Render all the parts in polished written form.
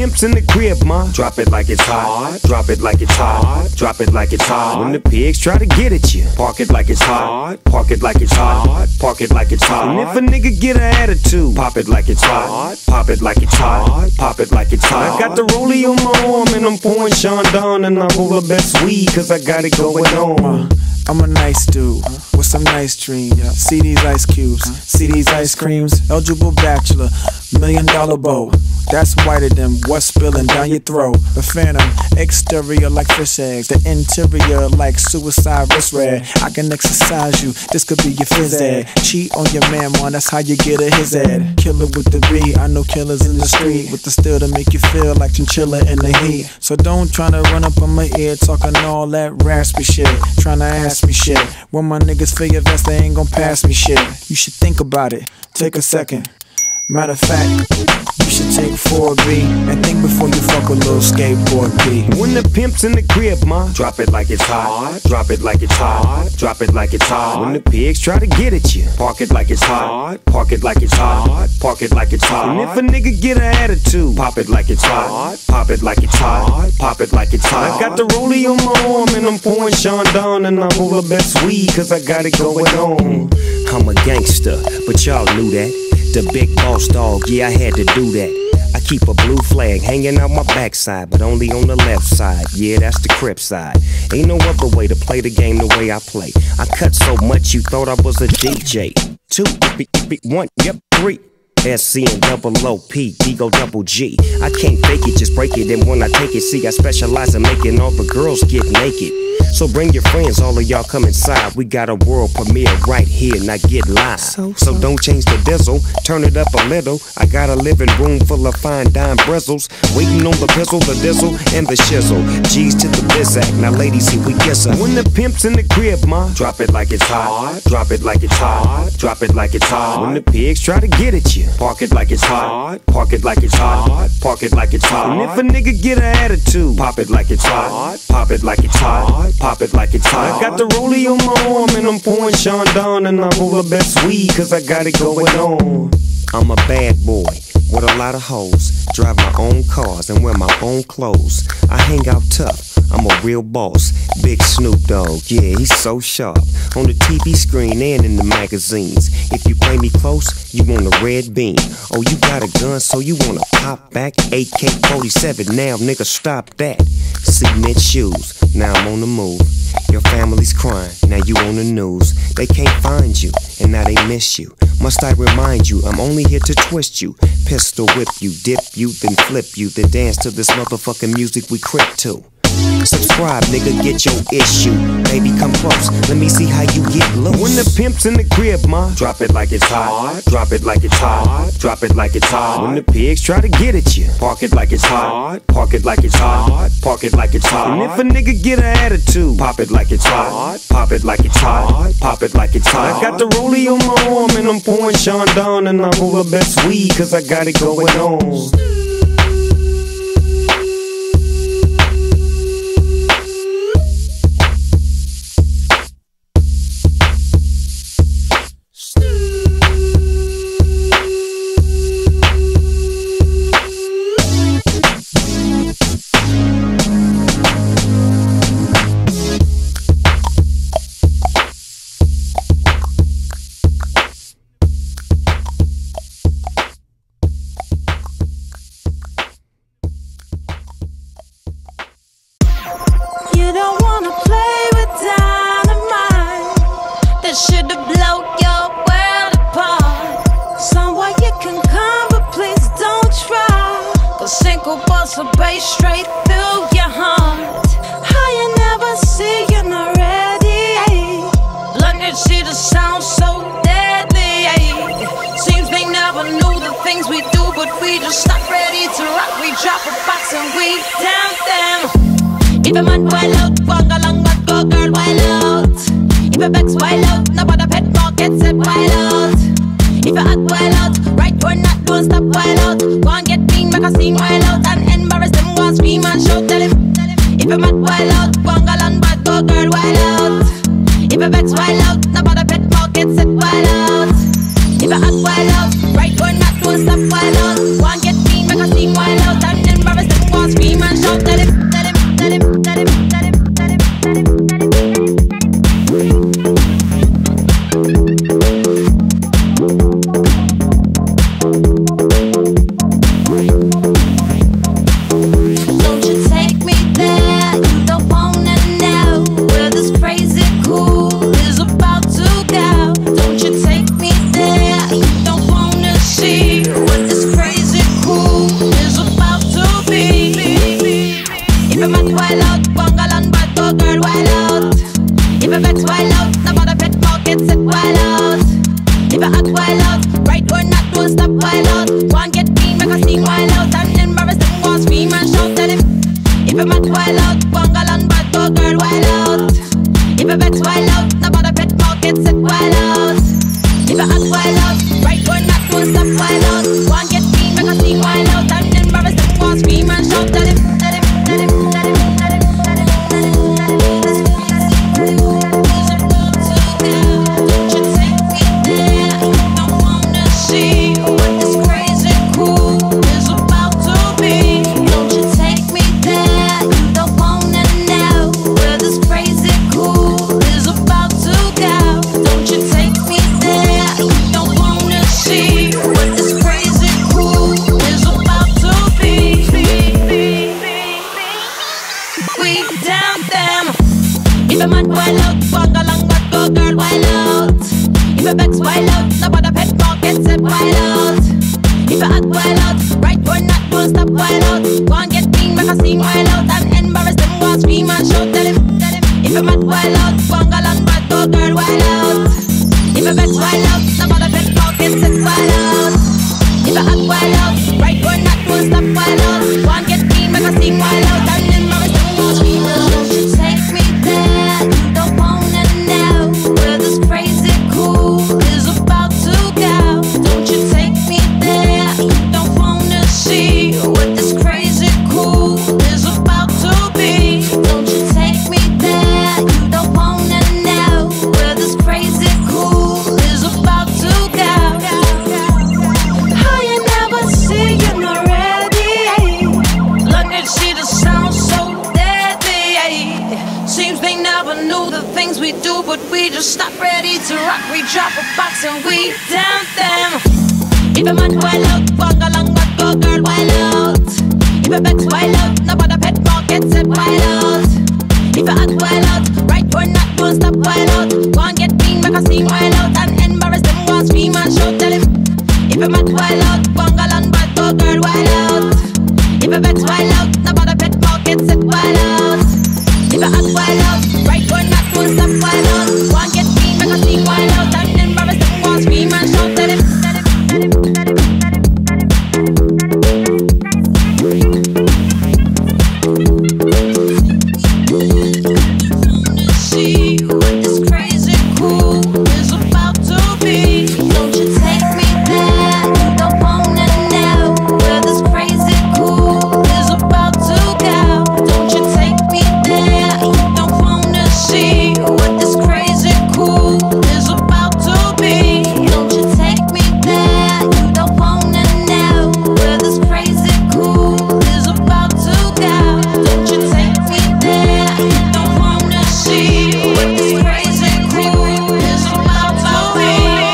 pimp's in the crib, ma, drop it like it's hot. Drop it like it's hot. Drop it like it's hot. When the pigs try to get at you, park it like it's hot. Park it like it's hot. Park it like it's hot. And if a nigga get an attitude, pop it like it's hot. Pop it like it's hot. Pop it like it's hot. I got the rollie on my arm and I'm pouring Sean Don, and I roll the best weed cause I got it going on. I'm a nice dude with some nice dreams. See these ice cubes, see these ice creams. Eligible bachelor, $1 million bow. That's whiter than what's spilling down your throat. The phantom, exterior like fish eggs, the interior like suicide wrist red. I can exercise you, this could be your phys ed. Cheat on your man, man, that's how you get a his ed. Killer with the B, I know killers in the street with the steel to make you feel like chinchilla in the heat. So don't tryna run up on my ear talking all that raspy shit, tryna ask me shit. When my niggas feel your vest, they ain't gon' pass me shit. You should think about it, take a second. Matter of fact, you should take 4B and think before you fuck a little skateboard P. When the pimp's in the crib, ma, drop it like it's hot. Drop it like it's hot. Drop it like it's hot. When the pigs try to get at you, park it like it's hot. Park it like it's hot. Park it like it's hot. And if a nigga get an attitude, pop it like it's hot. Pop it like it's hot. Pop it like it's hot. I got the rollie on my arm and I'm pouring Sean Don, and I roll the best weed cause I got it going on. I'm a gangster, but y'all knew that. The big boss dog, yeah, I had to do that. I keep a blue flag hanging out my backside, but only on the left side. Yeah, that's the Crip side. Ain't no other way to play the game the way I play. I cut so much you thought I was a DJ. 2, 1, yep, 3. SC and double OP, Ego double G. I can't fake it, just break it. And when I take it, see, I specialize in making all the girls get naked. So bring your friends, all of y'all come inside. We got a world premiere right here, now get live. So don't change the diesel, turn it up a little. I got a living room full of fine dime bristles, waiting on the pistol, the diesel, and the shizzle. G's to the bizac, now ladies, here we kiss her. When the pimp's in the crib, ma, drop it like it's hot. Drop it like it's hot. Drop it like it's hot. When the pigs try to get at you, park it like it's hot. Park it like it's hot. Park it like it's hot. And if a nigga get an attitude, pop it like it's hot. Pop it like it's hot. Pop it like it's hot. I got the rollie on my arm and I'm pouring Sean Don, and I roll the best weed cause I got it going on. I'm a bad boy with a lot of hoes, drive my own cars and wear my own clothes. I hang out tough, I'm a real boss. Big Snoop Dogg, yeah, he's so sharp. On the TV screen and in the magazines. If you play me close, you want a red beam. Oh, you got a gun, so you wanna pop back? AK-47, now nigga, stop that. Cement shoes, now I'm on the move. Your family's crying, now you on the news. They can't find you, and now they miss you. Must I remind you, I'm only here to twist you, pistol whip you, dip you, then flip you, then dance to this motherfucking music we crip to. Subscribe, nigga, get your issue. Baby, come close, let me see how you get loose. When the pimp's in the crib, ma, drop it like it's hot. Drop it like it's hot. Drop it like it's hot. When the pigs try to get at you, park it like it's hot. Park it like it's hot. Park it like it's hot. And if a nigga get an attitude, pop it like it's hot. Pop it like it's hot. Pop it like it's hot. I got the rollie on my arm and I'm pouring Sean Don, and I roll the best weed cause I got it going on. Straight through your heart. How you never see you're not ready. Blunt and see the sound so deadly. Seems they never knew the things we do, but we just not ready to rock. We drop a box and we down them. If a man wild out, walk along, but go girl wild out. If a vex wild out, nobody pet market said wild out. If a hot wild out, right or not, don't stop wild out. Go and get bean, make a scene wild out, and embarrass them, go and scream and shout, tell him. If a mad wild out, bungle and bad, go girl wild out. If a vex wild out, nobody pet market set wild out. If a hot wild out, right or not, don't stop wild out. Go and get bean, make a scene wild out, and embarrass I vex wild out, nobody pet market set wild out. If I act wild out, right or not, don't stop wild out. One get me, make a scene wild out, and then embarrass them, one scream and shout. Let him, let him, let him, let him, let him, let him, let him, let him, let him. He's about to go. Don't you take me there? I wanna see what this crazy cool is about to be. Don't you take me there? You don't wanna know where this crazy cool is about to go. Don't you take me there? You don't wanna see what this crazy cool is about to be. We down them. If a man wild out, walk along, but go girl wild out. If a vex wild out, nobody pet market set wild out. If I act wild out, right or not, don't stop wild out. Go and get clean, make a scene wild out, and embarrass them, go and scream and shout. Tell him, tell him. If a man wild out, walk along, but go girl wild out. If a vex wild out, nobody pet market set wild out. If I act wild out, right or not, don't stop wild out. Go and get clean, make a scene wild out, and embarrass them, go and scream and shout. Don't you take me there? You don't wanna know where this crazy cool is about to go. Don't you take me there? You don't wanna see what this crazy cool is about to be. Don't you take me there? You don't wanna know where this crazy cool is about to go. How you never see you not ready? Look and see the sound so deadly. Seems they never knew the things we do, but we just stop ready to rock. We drop a box and we down them. If a man wild out, walk along, but go girl wild out. If a vex wild out, nobody pet market set wild out. If I act wild out, right or not, don't stop wild out. Go and get clean, make a scene wild out, and embarrass them, go and scream and shout. Tell him. If a man wild out, walk along, but go girl wild out. If a vex wild out, nobody pet market set wild out. If I act wild out, right or not, don't stop wild out. Go and get clean, make a scene wild out, and embarrass them, go and scream and shout. Tell him, let him, let him, let him, let him. See what this crazy cool is about to be. Don't you take me there? You don't wanna know where this crazy cool is about to go. Don't you take me there? You don't wanna see what this crazy cool is about to be. Don't you take me there? You don't wanna know where this crazy cool is about to go. Don't you take me there? You don't wanna see what this crazy cool is about to be.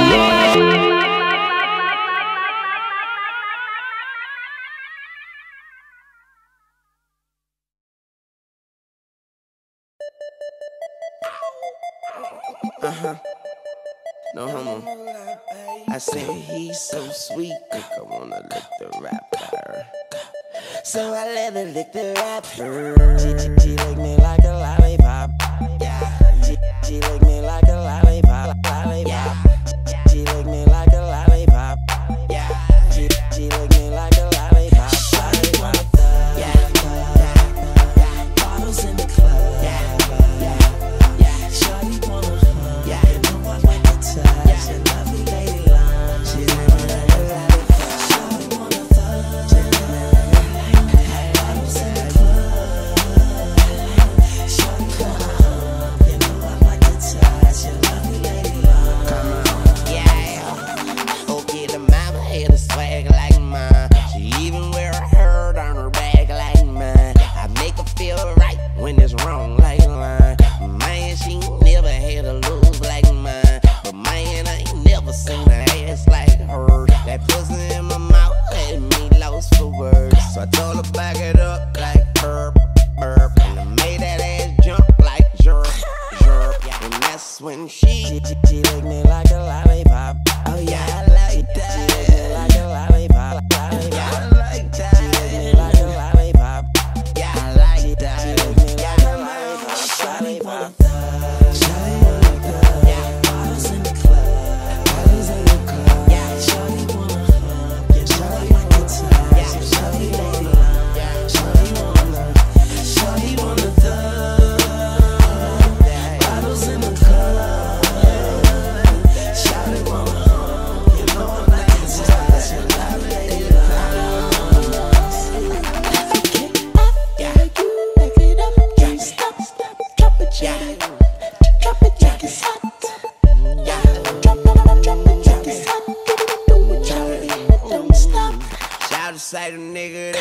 No homo. I said he's so sweet, think I wanna lick the rapper. So I let her lick the rapper. She lick me like a lollipop. She lick me like a lollipop. She lick me like a lollipop. She lick me like a lollipop. Bottles in the club. Shawty wanna hug. You know I like to touch. A lovely lady line. She lick me like a lollipop. Shawty wanna touch. Bottles in the club. Shawty wanna hug. You know I like to touch. A lovely lady line. Come on, yeah. Okay, the mama had a swag like mine. She even wear a herd on her back like mine. I make her feel right when it's wrong like line. Man, she never had a lose like mine. But man, I ain't never seen an ass like her. That pussy in my mouth had me lost for words. So I told her back it up like burp, burp. And I made that ass jump like jerk, jerk. And that's when she licked me like a lollipop. Oh yeah, I like that. She licked me like a lollipop. Yeah, I like that. She licked me like a lollipop. Yeah, I like that. She licked me like a lollipop. Shawty wanna touch. Shawty wanna touch. Yeah, bottles in the club. Bottles in the club. Yeah, shawty wanna hug. Yeah, shawty wanna touch. Yeah, shawty wanna love. Yeah, shawty wanna. Shawty wanna touch. Bottles in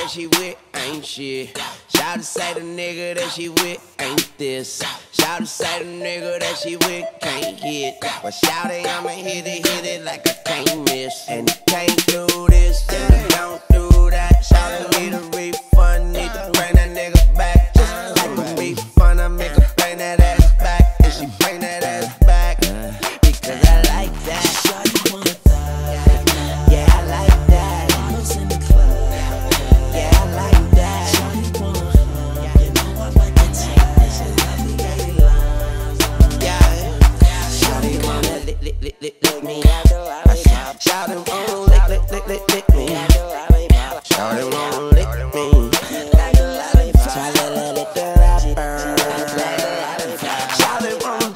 that she with ain't shit. Shawty say the nigga that she with ain't this. Shawty say the nigga that she with can't hit. But shawty, I'ma hit it like I can't miss. And can't do this, and don't do that. Shawty need a refund, need to bring that nigga back. Just like a refund, I make her bring that ass back. And she bring that ass back, because I like that. Shawty wanna thug, yeah, I like that. Bottles in the club, yeah, I like that. Shawty wanna hug, you know I like to take this and let me get it long. Yeah, shawty wanna lick me. Shawty wanna lick me. Shawty wanna lick me. Try to let it burn. Shawty wanna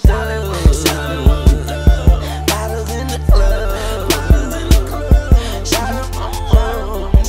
bottles in the club. Shawty wanna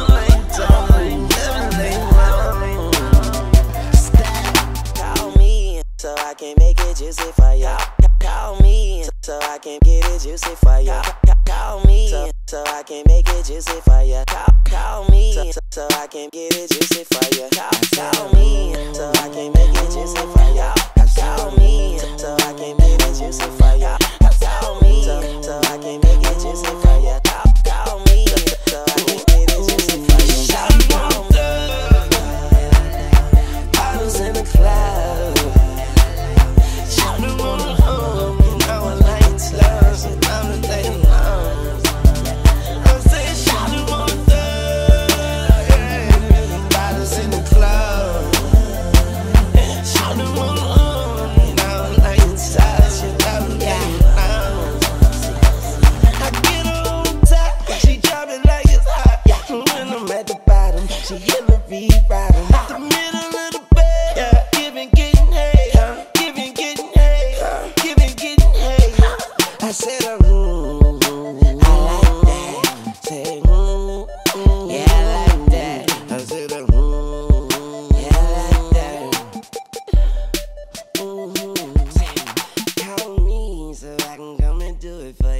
call me so I can make it juicy for ya. Call me so I can get it juicy for ya. Call me so I can make it juicy for ya. Call me so I can get it juicy for ya. Call me so I can make it juicy for ya. Call me so I can make it juicy for ya. Call me so I can make it juicy for ya. Call me so I can get it juicy for ya. Bottles in the cloud. Shawty wanna home, you know I like slugs and I'm the day long. I'm saying shawty wanna thug, bottles in the club. Shawty wanna home, you know I like slugs and I'm the day long. I get her on top, she drop it like it's hot. When I'm at the bottom, she hit the V-bottom. At the middle of the bed, giving, getting hay, giving, getting hay, giving, getting hay. I said, I like that. Say, yeah, I like that. I said, yeah, I like that. Call me so I can come and do it for you.